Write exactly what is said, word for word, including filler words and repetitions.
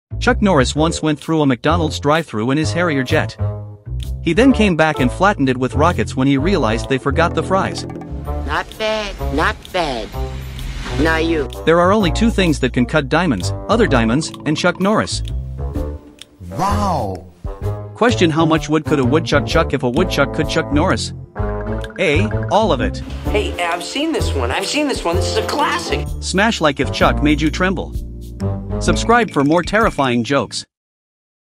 Chuck Norris once went through a McDonald's drive-thru in his Harrier jet. He then came back and flattened it with rockets when he realized they forgot the fries. Not bad, not bad. Now you. There are only two things that can cut diamonds, other diamonds, and Chuck Norris. Wow! Question: how much wood could a woodchuck chuck if a woodchuck could Chuck Norris? A. All of it. Hey, I've seen this one. I've seen this one. This is a classic. Smash like if Chuck made you tremble. Subscribe for more terrifying jokes.